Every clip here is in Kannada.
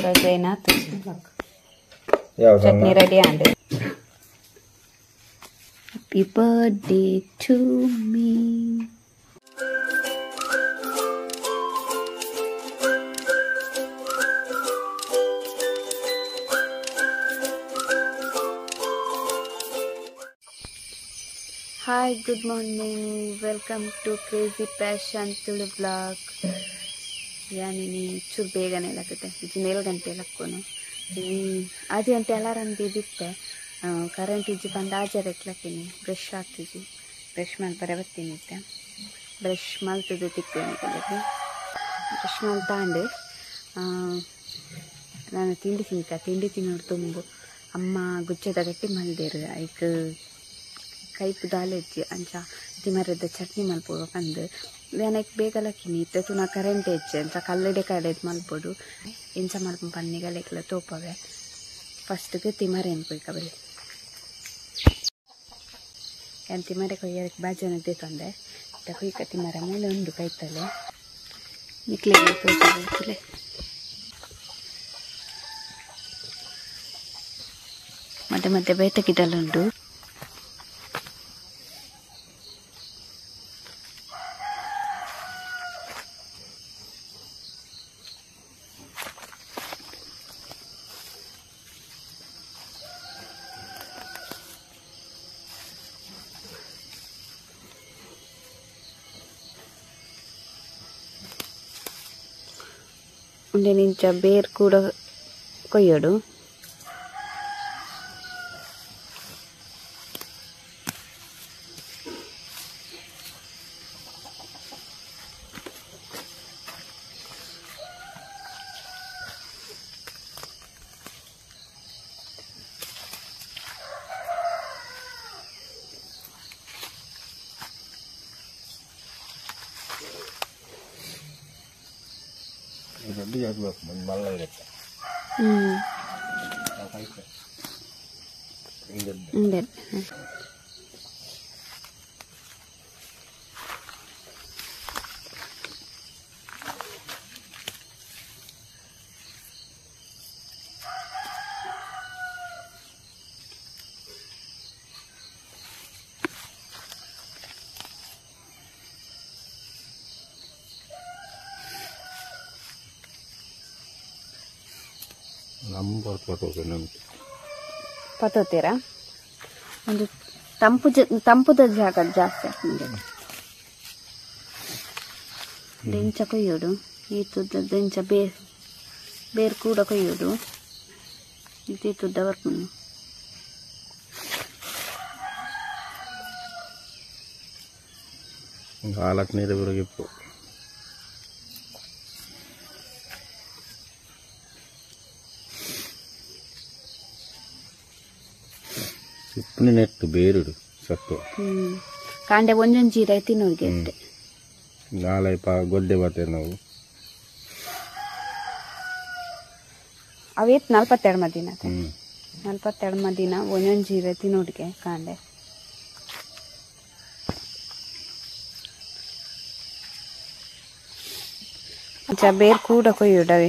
रोजाईना chutney ready and happy birthday to me Hi, good morning. Welcome to Crazy Passion Tulu vlog. Yani chur begane lagute. Iji 7 ಗಂಟೆ ಲಕ್ಕೋನು. ಆದಿ ಗಂಟೆ ಅಲಾರಾಮ್ ದಿದಿತ್ತೆ. ಕರೆಂಟ್ ಇಜ್ಜಿ ಬಂದ ಆಜಾರ ಎಕ್ಲಕ್ಕಿನಿ. ಬ್ರಷ್ ಆಗ್ತಿಜಿ. ಬ್ರಷ್ ಮಾಡಿ ಬರಬತ್ತೀನಿ ಇತ್ತೆ. ಬ್ರಷ್ ಮಾಡ್ತದೆ ತಿಕ್ಕೋನಿ ಕಲಿಗೆ. ಬ್ರಷ್ ಮಾಡ್ತಾಂಡು ನಾನು ತಿಂಡಿ ತಿನ್ನೋಡು ತುಂಬು ಅಮ್ಮ ಗುಜ್ಜದ ಗಟ್ಟಿ ಮಲ್ದೇರು ಐಕ್ ಕೈಪು ದಾಲೆಜ್ಜಿ ಅಂಚ ತಿಮರದ ಚಟ್ನಿ ಮಲ್ಪೋಡು ಕಂದು ನನಗೆ ಬೇಗಲಕ್ಕಿನಿ ಇತ್ತು ನಾ ಕರೆಂಟ್ ಹೆಚ್ಚು ಅಂಚ ಕಲ್ಲಡೆ ಕಡೆದು ಮಲ್ಪೋಡು ಎಂಚ ಮಲ್ಪ ಪನ್ನಿಗಲೆಕ್ಲ ತೋಪವೆ ಫಸ್ಟ್ಗೆ ತಿಮರೇನು ಕೊಯ್ಕಬಲ್ಲಿ ಏನು ತಿಮರೆ ಕೊಯ್ಯಕ್ಕೆ ಬಾಜನದ್ದೇ ತಂದೆ ಕೊಯ್ಕ ತಿಮರ ಮೇಲೆ ಉಂಡು ಕೈತಲೆ ನಿಕ್ಲಿಗೆ ತೋರಿಸಲೇ ಮತ್ತೆ ಬೇತ ಗಿಡಲುಂಟು ఉండే నించ బేర్ కూడా కొయ్యడు ಪತ್ತೋತೀರಾ ಒಂದು ತಂಪುದ ಜಾಗ ಜಾಸ್ತಿ ಆಗ್ತದೆ ದೆಂಚ ಕೊಯ್ಯೋಡು ಈ ತುದ್ದ ದೆಂಚ ಬೇರು ಕೂಡ ಕೊಯ್ಯೋಡು ಈ ತುದ್ದ ಬರ್ಕೊಂಡು ಹಾಲಕ್ಕೆ ನೀರು ಬರೋಗಿಪ್ಪು ಇಪ್ಪನೇ ನೆಟ್ಟು ಬೇರುಡು ಸತ್ತು ಕಾಂಡೆ ಒಂದೊಂದು ಜೀರ ತಿನ್ನೋರಿಗೆ ಅಷ್ಟೆ ನಾಳೆ ಗೊಡ್ಡೆ ಬರ್ತೇವೆ ನಾವು ಅವೇತ್ 42 ಮದಿನ 42 ಮದಿನ ಒಂದೊಂದು ಜೀರ ತಿನ್ನೋರಿಗೆ ಕಾಂಡೆ ಬೇರು ಕೂಡ ಕೊಯ್ಯೋಡವೆ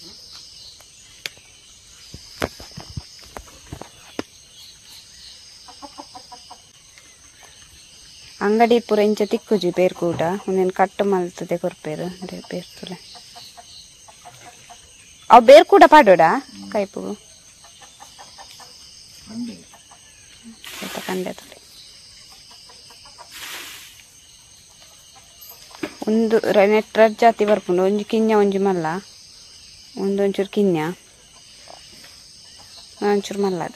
ಅಂಗಡಿ ಪೂರ ಇಂಚ ತಿಕ್ಕುಜಿ ಬೇರು ಕೂಡ ಒಂದೇನು ಕಟ್ಟು ಮಲ್ತದೆ ಕೊರ್ಪೇರು ಬೇರ್ತಲೆ ಅವು ಬೇರು ಕೂಡ ಪಾಡೋಡ ಕೈಪು ಸ್ವಲ್ಪ ಕಂಡೆ ತೊಳಿ ಒಂದು ನೆಟ್ ಜಾತಿ ಬರ್ಪುಂಡು ಒಂಜಿ ಕಿನ್ಯ ಒಂಜಿ ಮಲ್ಲ ಒಂದೊಂಚೂರು ಕಿನ್ಯ ಒಂಚೂರು ಮಲ್ಲದ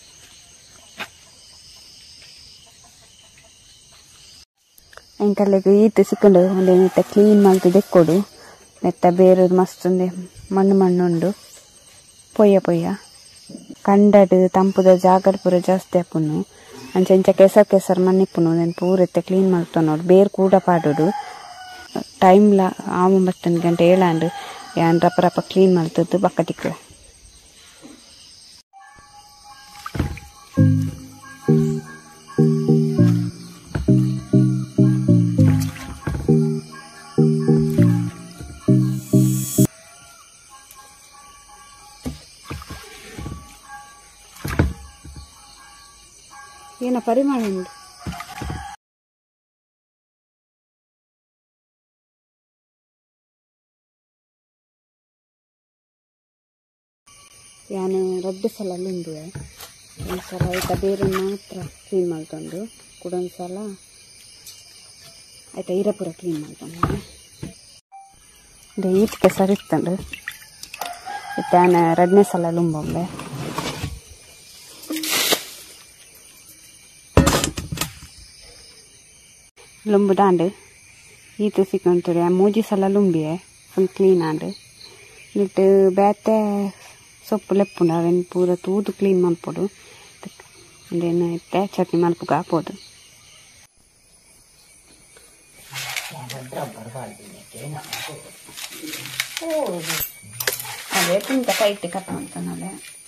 ಎಂಕಲ್ಲಿಗೆ ಈತ ಸಿಕ್ಕೊಂಡು ಒಂದೇ ನೆತ್ತ ಕ್ಲೀನ್ ಮಾಡ್ತು ತೆಕ್ಕೊಡು ನೆತ್ತ ಬೇರೆ ಮಸ್ತ್ ಒಂದೇ ಮಣ್ಣು ಉಂಡು ಪೊಯ್ಯ ಕಂಡಡು ತಂಪುದ ಜಾಗಡ್ ಪೂರ ಜಾಸ್ತಿ ಹಾಪುನು ಅಂಚ ಕೆಸರ್ ಮಣ್ಣಿಪ್ಪುನು నేను ಪೂರೆತ್ತ ಕ್ಲೀನ್ ಮಾಡ್ತಾವ ನೋಡು ಬೇರು ಕೂಡ ಪಾಡೋಡು ಟೈಮ್ಲ 9 ಗಂಟೆ ಏಳಾಂಡು ಯಾನ್ ರಪ್ಪ ಕ್ಲೀನ್ ಮಾಡ್ತದ್ದು ಬಕ್ಕ ತಿಕ್ಕ ಪರಿಮಳ ಉಂಟು. ಯಾನು ರಡ್ಡು ಸಲ ಉಂಡು ಒಂದ್ಸಲ ಆಯ್ತ ಬೇರೆ ಮಾತ್ರ ಕ್ಲೀನ್ ಮಾಡ್ಕೊಂಡು ಕೂಡ ಒಂದ್ಸಲ ಆಯ್ತಾ ಇರಪುರ ಕ್ಲೀನ್ ಮಾಡ್ಕೊಂಡು ಈಟ್ಗೆ ಸರಿತ್ತಂಡು ಇತ್ತಾನ ಎರಡನೇ ಸಲ ಲುಂಬೊಂಬೆ ಲುಂಬುದಾಂಡು ಈತು ಸಿಕ್ಕಂತುಡೆ ಮೂಜಿ ಸಲ ಲುಂಬಿಯೆ ಫುಲ್ ಕ್ಲೀನ್ ಆಂಡು ನಿಟ್ಟು ಬೇತೆ ಸೊಪ್ಪು ಲೆಪ್ಪುಂಡು ಅವೆನ್ ಪೂರ ತೂದು ಕ್ಲೀನ್ ಮಲ್ಪೊಡು ಅಂದೇನು ಇತ್ತೆ ಚಟ್ನಿ ಮಲ್ಪುಗ ಹಾಪೋದು. ಅದೇ ತಿಂತ ಕೈಟ್ ಕಟ್ ಮಾಡ್ತಾನಲ್ಲ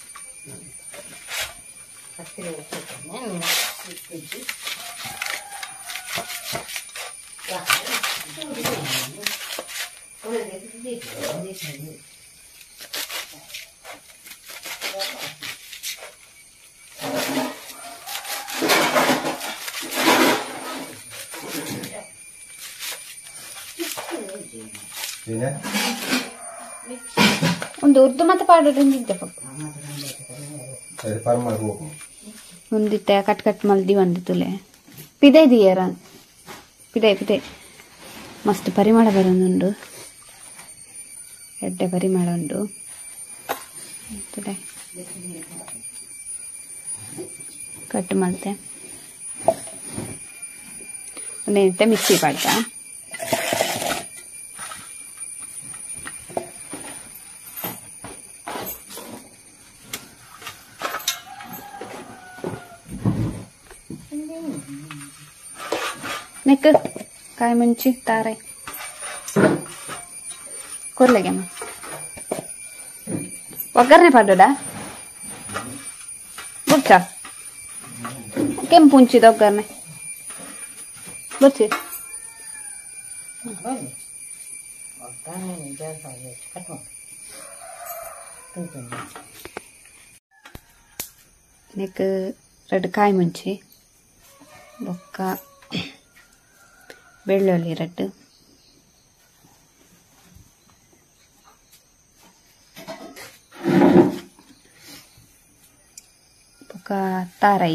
ಒಂದು ಉರ್ದು ಮತ್ತೆ ಪಾಡೋದಿದ್ದೆ ಒಂದಿತ್ತೆ ಕಟ್ ಕಟ್ ಮಲ್ದಿ ಒಂದಿತ್ತುಲೆ ಪಿದೆ ದಿಯರ ಪಿದೆ ಪಿದೆ ಮಸ್ತ್ ಪರಿಮಳ ಬರೋದುಂಡು ಎಡ್ಡೆ ಪರಿಮಳ ಉಂಡು ಕಟ್ ಮಲ್ತೆ ಒಂದೇನಿತ್ತೆ ಮಿಕ್ಸಿ ಪಾಡ್ತಾ ನೆಕ್ ಕಾಯಿ ಮುಂಚಿ ತಾರೆ ಕೊರ್ಲೆಗೆಮ್ಮ ಒಗ್ಗರಣೆ ಪಾಡೋಡಾ ಬುಚ್ಚ ಕೆಂಪು ಉಂಚಿದ ಒಗ್ಗರಣೆ ಬುಚ್ಚಿ ನೆಕ್ ರೆಡ್ ಕಾಯಿ ಮುಂಚಿ ಬೊಕ್ಕ ಬೆಳ್ಳುಳ್ಳಿ ರೆಡ್ ಬೊಕ್ಕ ತಾರೈ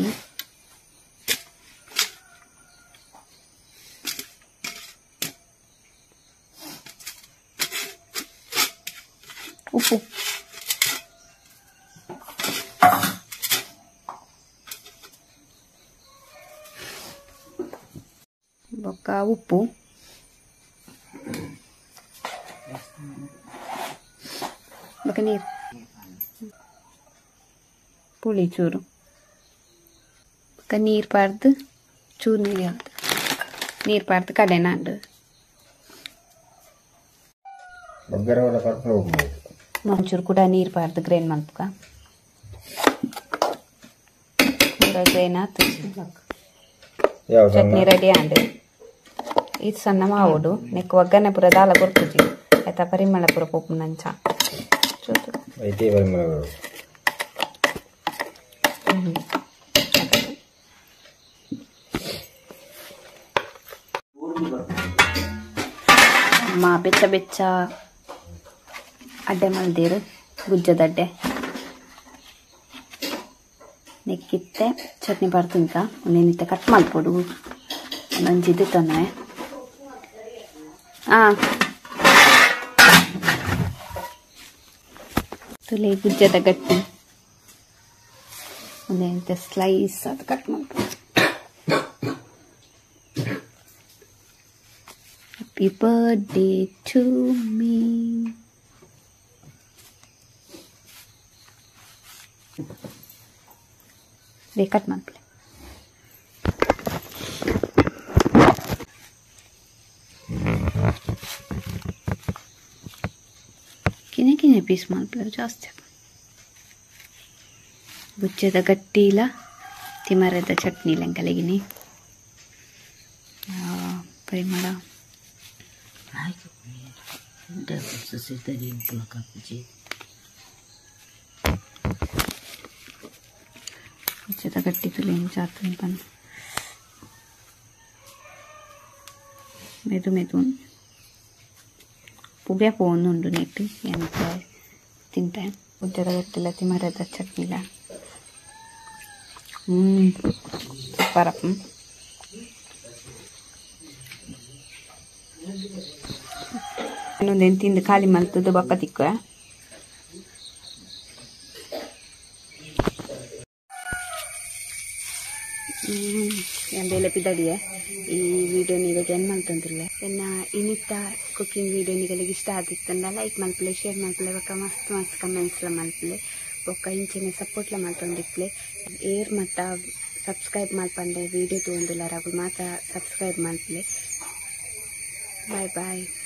ಉಪ್ಪು ಬೊಕ್ಕ ಉಪ್ಪು ಬೊಕ್ಕ ನೀರು ಪುಳಿ ಚೂರು ಬೊಕ್ಕ ನೀರು ಪಾಡ್ದು ಚೂರು ನೀರು ಹಾಕ್ದು ನೀರು ಪಾಡ್ದು ಕಡೆನಾಂಡು ಒಂಚೂರು ಕೂಡ ನೀರು ಪಾಡ್ದು ಗ್ರೈಂಡ್ ಮಲ್ಪುಗ ಗ್ರೈಂಡ್ ಆತು ಚಟ್ನಿ ರೆಡಿ ಆಂಡು ಇದು ಸಣ್ಣ ಮಾವುಡು ನೆಕ್ ಒಗ್ಗರಣೆ ಪೂರ ದಾಲ ಕೊಡ್ತುಜಿ ಆಯ್ತಾ ಪರಿಮಳ ಪೂರ ಪೋಪು ನಂಚ ಅಮ್ಮ ಬೆಚ್ಚ ಬೆಚ್ಚ ಅಡ್ಡೆ ಮಲ್ದಿರು ಗುಜ್ಜದಡ್ಡೆ ನೆಕ್ಕಿತ್ತೆ ಚಟ್ನಿ ಬರ್ತಿಂತ ಒಂದೇನಿತ್ತೆ ಕಟ್ ಮಲ್ಪೊಡು ಒಂದೊಂಜಿದ್ದು ತೊಂದರೆ ತುಲೆ ಗುಜ್ಜದ ಗಟ್ಟಿ ಒಂದೇನಿತ್ತೆ ಸ್ಲೈಸ್ ಅದು ಕಟ್ ಮಾಡ್ಬೋದು. Happy birthday to me cut ಮಾಡ್ಲಿ ಕಿನೆ ಕಿನೆ ಪೀಸ್ ಮಾಡ್ಬಿಡ ಜಾಸ್ತಿ ಗುಜ್ಜದ ಗಟ್ಟಿಲ ತಿಮರದ ಚಟ್ನಿ ಲೆಂಕಲೆಗಿನಿ ಪರಿಮಳ ಜೊತೆ ಗಟ್ಟಿತುಲಿ ಜಾತ್ರೆ ಪನ್ ಮೆದು ಮೆದು ಪುಬ್ಯ ಪೋನುಂಡು ನೆಟ್ಟು ಎಂತ ತಿಂತೆ ಉದ್ದದ ಗಟ್ಟಿಲ್ಲ ತಿಮರದ ಚಟ್ನಿಲ ಸೂಪರಪ್ಪ ಇನ್ನೊಂದೇನು ತಿಂದು ಖಾಲಿ ಮಲ್ತದ್ದು ಬಪ್ಪ ತಿಕ್ಕ ಎಂಬೆಲ್ಲ ಪಿದಡಿಯೇ ಈ ವಿಡಿಯೋ ನಿಮಗೆ ಏನು ಮಾಡ್ತಂದಿಲ್ಲ ಇನ್ನು ಇನ್ನಿತ್ತ ಕುಕಿಂಗ್ ವಿಡಿಯೋ ನಿಗಳಿಗೆ ಇಷ್ಟ ಆದಿತ್ತಂದ ಲೈಕ್ ಮಲ್ಪಲೆ ಶೇರ್ ಮಲ್ಪಲೆ ಬೊಕ್ಕ ಮಸ್ತ್ ಮಸ್ತ್ ಕಮೆಂಟ್ಸ್ಲ ಮಲ್ಪಲೆ ಬೊಕ್ಕ ಇಂಚಿನ ಸಪೋರ್ಟ್ಲ ಮಲ್ತೊಂದಿಪ್ಲೆ ಏರ್ ಮತ್ತ ಸಬ್ಸ್ಕ್ರೈಬ್ ಮಲ್ಪಂಡೆ ವಿಡಿಯೋ ತೊಗೊಂದಿಲ್ಲ ರಾಗುಲ್ ಮಾತ್ರ ಸಬ್ಸ್ಕ್ರೈಬ್ ಮಲ್ಪಲೆ ಬಾಯ್ ಬಾಯ್.